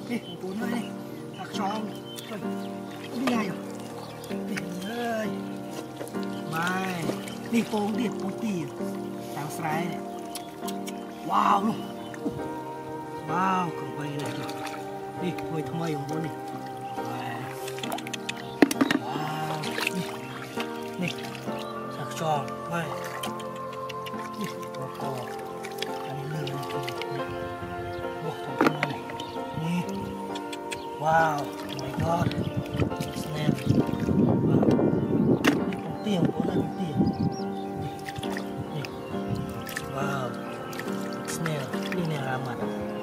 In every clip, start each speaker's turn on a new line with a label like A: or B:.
A: đi bốn ơi đi thật tròn đi ngay rồi đi ơi mai đi phong điện phong tiền tao sải này wow luôn wow còn bay này đi ngồi thăm mày ông bố này wow đi thật tròn mai đi có cò anh lừa wow, oh my god, Snails. Wow, con tiền của nó con tiền. Wow, Snails, đi này làm mặt,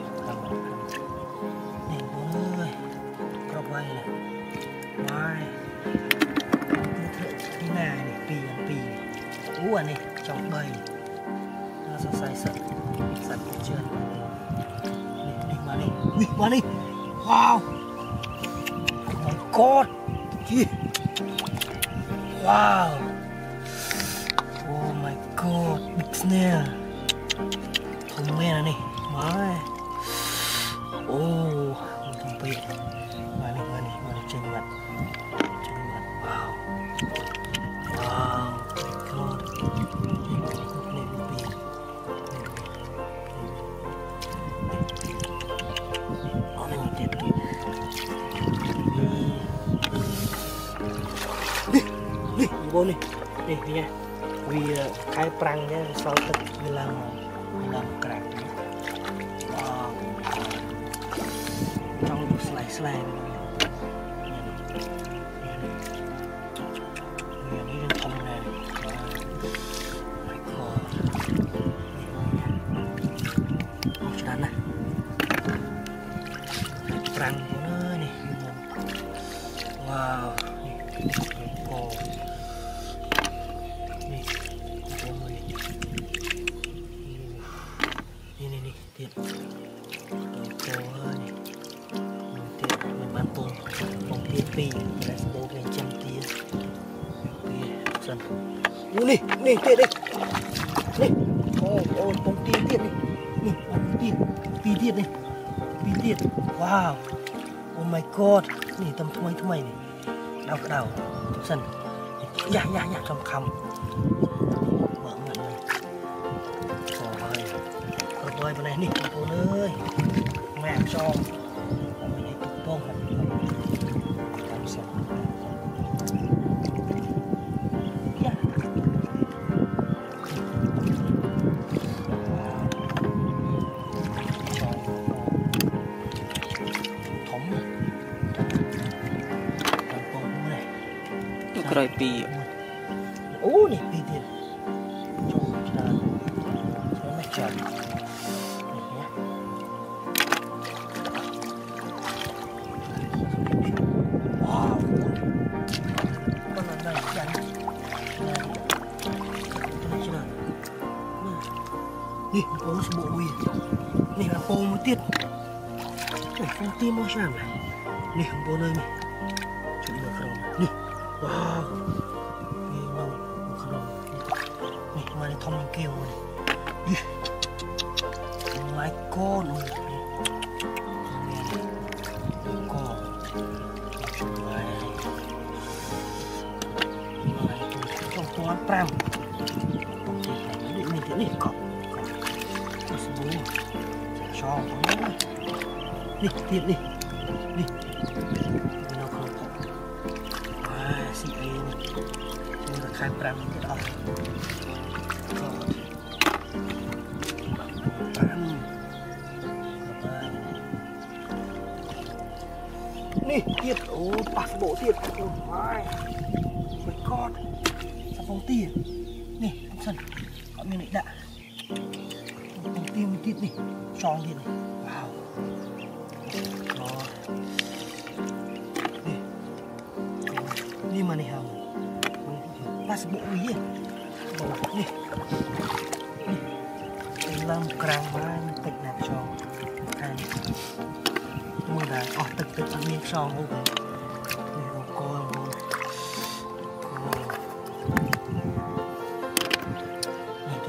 A: này bố ơi, crop bay này, mai, đi nè này, pì, anh này, trong bầy, nó sẽ sai sật chưa, đi mà đi, ui, qua đi, wow. God, wow, oh my god, big snail, thông men này, má, oh, thông pin, mà này, trên mặt, wow, wow, my god, này pin, oh này chết đi. Đi bố này đi nha vì khai prang nhé sau tất vì làm cạn trong được slide này đi thông này my god một đàn này prang của nó này wow ini tiệt cô ơi tiệt mình bán tôm bông tiệt pi là bố mình chăm tiệt dần nè tiệt đây nè ô bông tiệt này nè bông tiệt này pi tiệt wow oh my god nè tầm thay này đau dần dạ trong khăm ơi bên này nè cô ơi mẹ cho mình hãy tục bông làm sao thống làm bông này
B: rồi pi
A: ô này pi tiền cho mẹ chọn nè bố sẽ bộ uy nè là bố mới tiết phải không tim mua sẵn này nè bố nơi này chuyện được không nè wow nè đâu không nè mà đi thông kêu này my god ơi trong quán pram mình thế này cọp bố cho nó đi tiện đi nó không xị này chúng ta khai pram cái đó nè tiệt ô bạc bộ tiệt mai với con sao phong tiền nè anh sân họ mình lại đã phong tiền tiệt này tròn tiền này wow rồi đi mà này hầm bạc bộ gì nè làm càng mai tịch nạp tròn hai mưa là tịch miếng tròn ok coi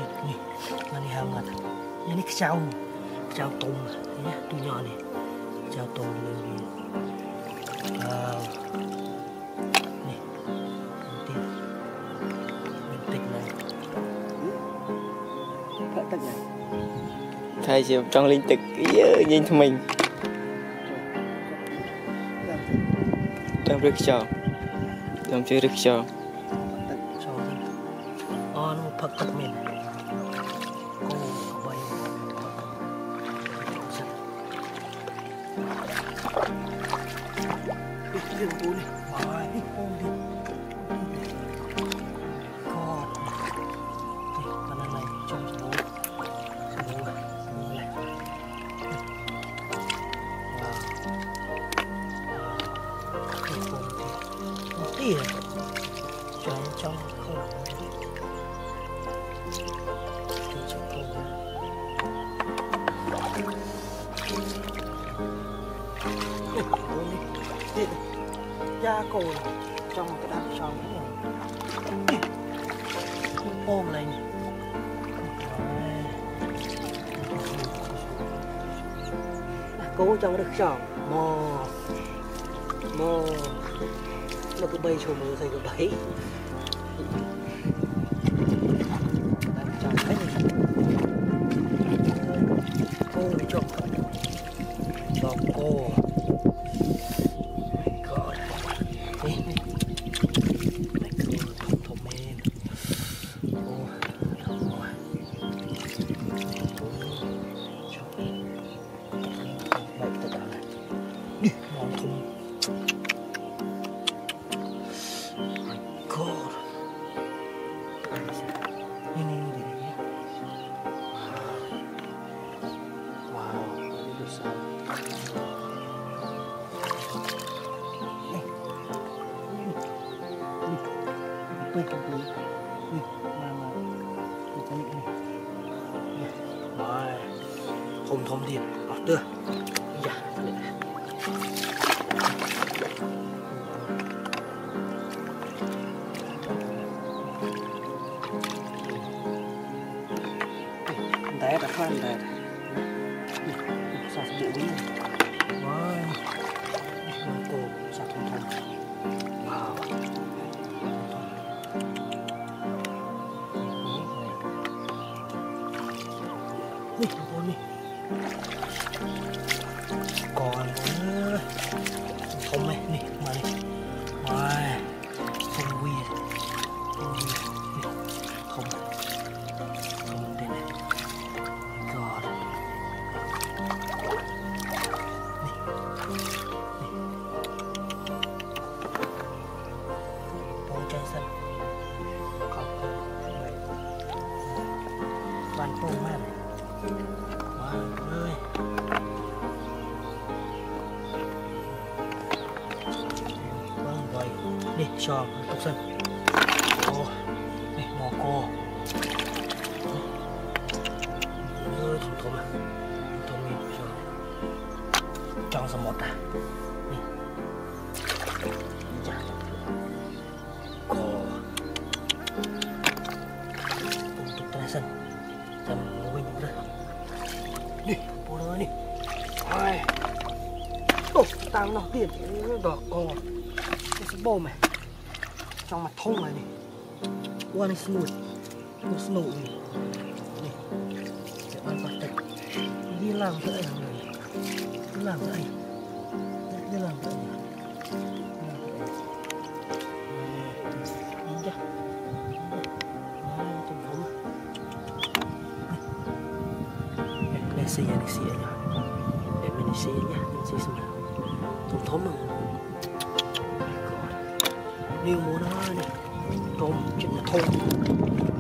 A: mà đi hầm mặt này cái chào tùng nhé tu nhỏ này chào tôm lên đi. Wow. Nè, đầu tiên mình tịch này.
B: Thật tịch này. Thầy chỉ trong linh tịch nhìn cho mình. Trong rực cho. Trong chơi rực cho.
A: Nó phật tịch mình. Cô bay. Đi cô đi. Mày đi cô đi. Con. Đi, con này trong số. Số này. Này. Wow. Đi cô đi. Một tỉa. Trong không. Da cổ trong cái đám sóng này ôm lên cố trong được sòng mò nó cứ bay cho mưa thầy cứ bay trong cái này cô đi chọn cô không thông tiền đưa dạ đấy đã khoan đấy sao sẽ bị wow cô sao thông wow đi con đi còn nữa không này nè mà này wow không quy không đây này god bông trái xanh còn vậy bàn bông mát wow ơi đi cho tục sân ô này mò cô ơi thùng à thùng mình cho trong sầm một à đi chả cô cùng tục tay sân sân mình rồi đi cô ơi đi ai ô tăng nó tiền đỏ cô cái bô mày trong mặt thông này này qua này smooth này này để ăn bát tịch đi làm cái này đi làm cái này đi làm cái này đi ra đây xì nhá để mình xì nhá mình xì xem nào thông thống mà nhiều mùa đó này tôm chuyện là thôn